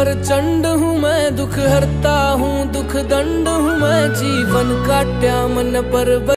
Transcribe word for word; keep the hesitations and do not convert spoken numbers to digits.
प्रचंड हूँ मैं, दुख हरता हूँ दुख दंड हूँ मैं, जीवन काट्या मन पर